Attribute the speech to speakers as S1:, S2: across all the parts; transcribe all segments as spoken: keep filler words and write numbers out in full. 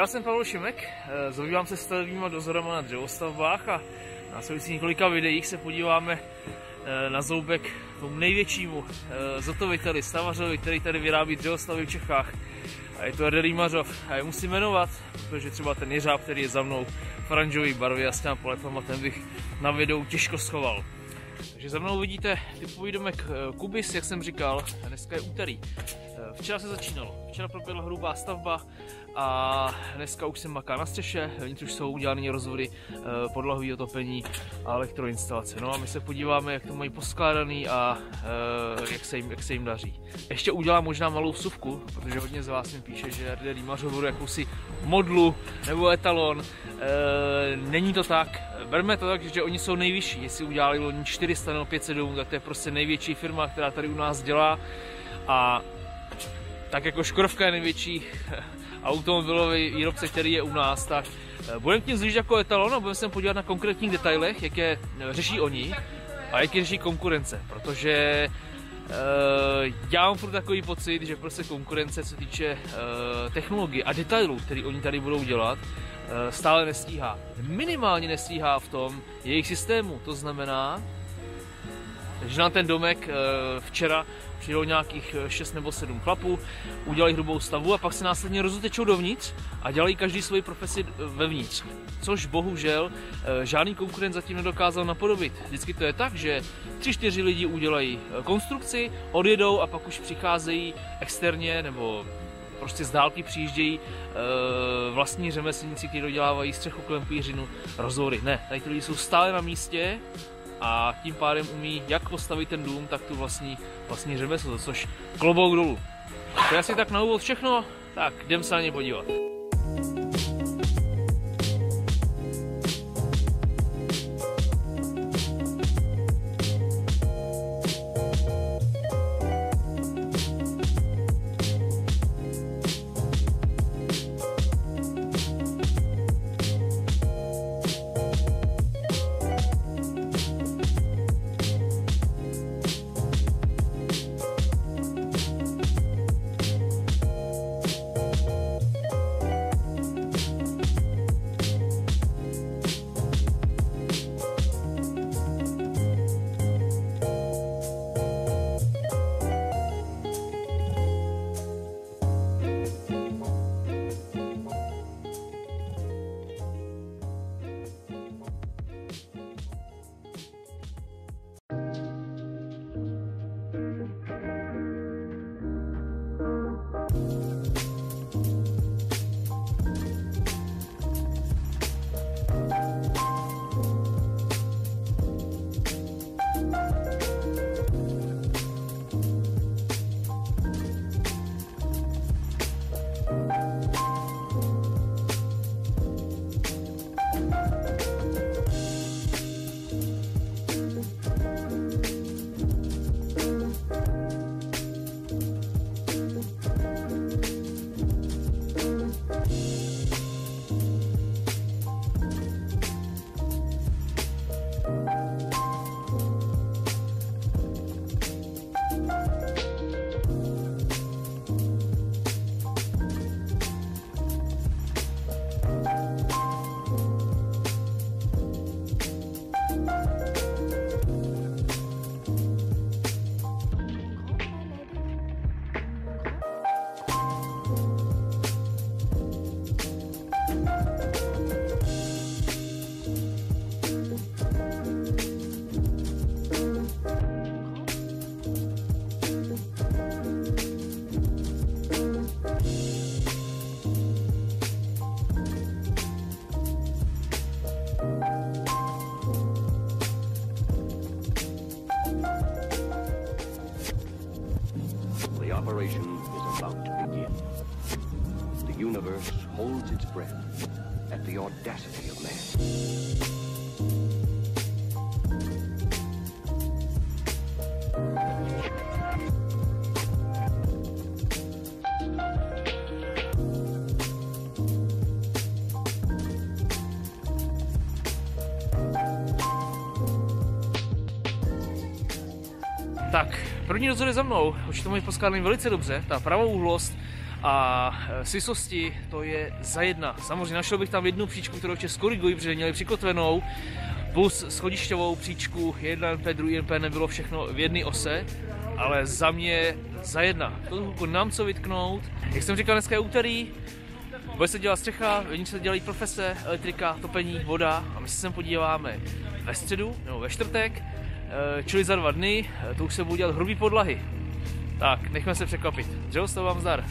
S1: Já jsem Pavel Šimek, zabývám se stavebníma dozorama na dřevostavbách a na následujících několika videích se podíváme na zoubek tomu největšímu zhotoviteli, stavařovi, který tady vyrábí dřevostavby v Čechách. A je to R D Rýmařov. A je musím jmenovat, protože třeba ten jeřáb, který je za mnou v oranžové barvě a s těma polepama, ten bych na videu těžko schoval. Takže za mnou vidíte typový domek Kubis, jak jsem říkal, dneska je úterý. Včera se začínalo, včera proběhla hrubá stavba a dneska už se maká na střeše, vnitř už jsou udělané rozvody, podlahové otopení a elektroinstalace. No a my se podíváme, jak to mají poskládaný a jak se jim, jak se jim daří. Ještě udělám možná malou vsuvku, protože hodně z vás mi píše, že R D Rýmařov bude jakousi modlu nebo etalon. Není to tak. Berme to tak, že oni jsou nejvyšší. Jestli udělali loni čtyři sta nebo pět set domů, tak to je prostě největší firma, která tady u nás dělá. A tak jako Škodovka je největší automobilový výrobce, který je u nás, tak budeme k tím zlížit jako etalon a budeme se podívat na konkrétních detailech, jak je řeší oni a jak je řeší konkurence. Protože uh, já mám furt takový pocit, že prostě konkurence, co týče uh, technologie a detailů, které oni tady budou dělat, stále nestíhá. Minimálně nestíhá v tom jejich systému. To znamená, že na ten domek včera přijelo nějakých šest nebo sedm chlapů, udělali hrubou stavbu a pak se následně rozutečou dovnitř a dělají každý svoji profesi vevnitř. Což bohužel žádný konkurent zatím nedokázal napodobit. Vždycky to je tak, že tři čtyři lidi udělají konstrukci, odjedou a pak už přicházejí externě nebo prostě z dálky přijíždějí e, vlastní řemeslníci, kteří dodělávají střechu, klempu, jiřinu, rozvory. Ne, tady ty lidi jsou stále na místě a tím pádem umí jak postavit ten dům, tak tu vlastní, vlastní řemeslo, což klobouk dolů. To je asi tak na úvod všechno, tak jdem se na ně podívat.
S2: The operation is about to begin. The universe holds its breath at the audacity of man.
S1: Tak, první dozor je za mnou, už to mají poskládaný velice dobře, ta pravouhlost A sysosti to je za jedna. Samozřejmě našel bych tam jednu příčku, kterou ještě skoriguji, protože měli přikotvenou, plus schodišťovou příčku, jedna N P, druhý N P, nebylo všechno v jedné ose, ale za mě za jedna. To nám co vytknout. Jak jsem říkal, dneska je úterý, bude se dělat střecha, vevnitř se dělají profese, elektrika, topení, voda a my se sem podíváme ve středu nebo ve čtvrtek, čili za dva dny, to už se budou dělat hrubý podlahy. Tak, nechme se překvapit. Dřevostav vám zdar.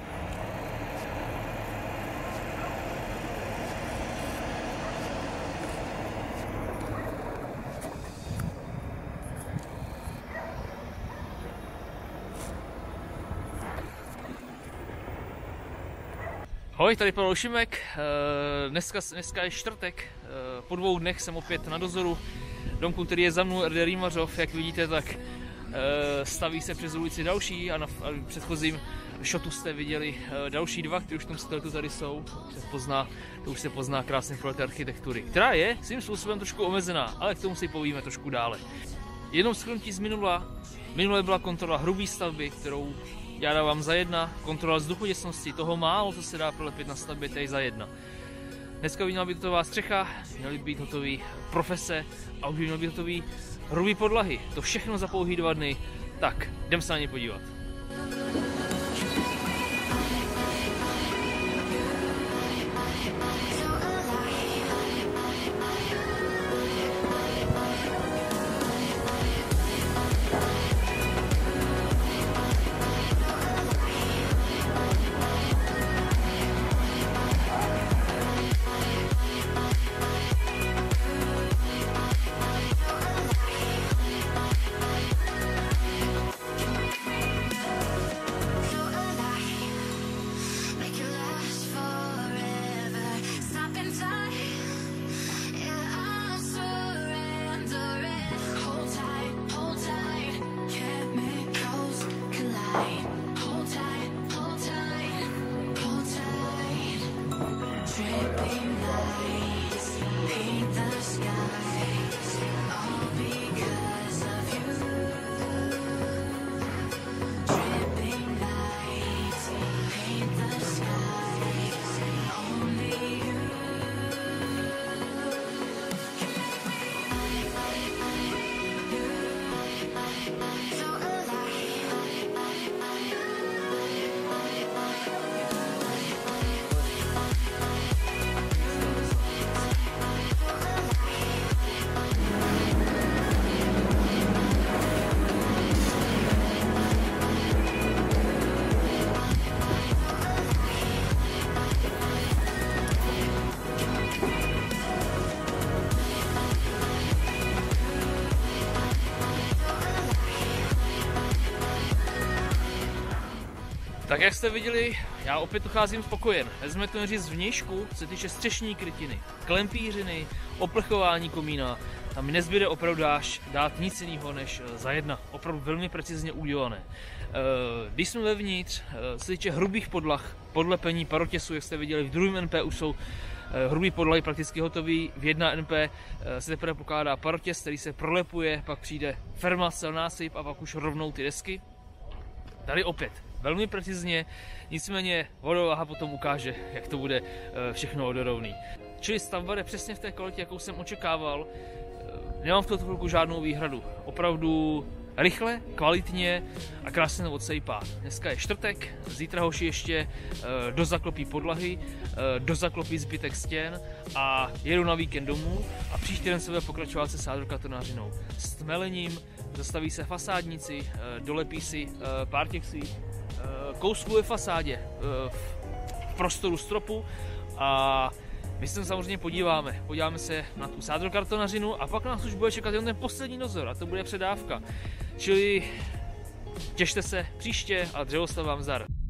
S1: Ahoj, tady Pavel Šimek, dneska, dneska je čtvrtek, po dvou dnech jsem opět na dozoru domku, který je za mnou, R D Rýmařov, jak vidíte, tak staví se přes ulici další a na předchozím shotu jste viděli další dva, které už v tom skeletu tady jsou, to se pozná, to už se pozná krásně podle té architektury, která je svým způsobem trošku omezená, ale k tomu si povíme trošku dále. Jenom shrnutí z minula, minule byla kontrola hrubé stavby, kterou já dávám za jedna, kontrola vzduchotěsnosti, toho málo, co se dá prolepit na stavbě, tady za jedna. Dneska by měla být hotová střecha, měly být hotový profese a už by měly být hotový hrubý podlahy. To všechno za pouhý dva dny, tak jdem se na ně podívat. Tak jak jste viděli, já opět ucházím spokojen. Vezmeme to neříct zvnějšku, se týče střešní krytiny, klempířiny, oplechování komína. Tam mi nezbyde opravdu dáš dát nic jiného než za jedna. Opravdu velmi precizně udělané. Když jsme vevnitř, se týče hrubých podlah, podlepení parotěsu, jak jste viděli, v druhém N P už jsou hrubý podlahy prakticky hotový. V jedna N P se teprve pokládá parotěs, který se prolepuje, pak přijde fermacel násyp a pak už rovnou ty desky. Tady opět velmi precizně, nicméně vodováha potom ukáže, jak to bude všechno vodorovný. Čili stavba jde přesně v té kvalitě, jakou jsem očekával. Nemám v tuto chvilku žádnou výhradu. Opravdu rychle, kvalitně a krásně to odsejpá. Dneska je čtvrtek, zítra hoši ještě dozaklopí podlahy, dozaklopí zbytek stěn a jedu na víkend domů a příští den se bude pokračovat se sádrokartonářinou. S tmelením, zastaví se fasádníci, dolepí si pár těch svých kousků ve fasádě v prostoru stropu a my se samozřejmě podíváme. Podíváme se na tu sádrokartonařinu a pak nás už bude čekat jen ten poslední dozor a to bude předávka. Čili těšte se příště a dřevostav vám zdar.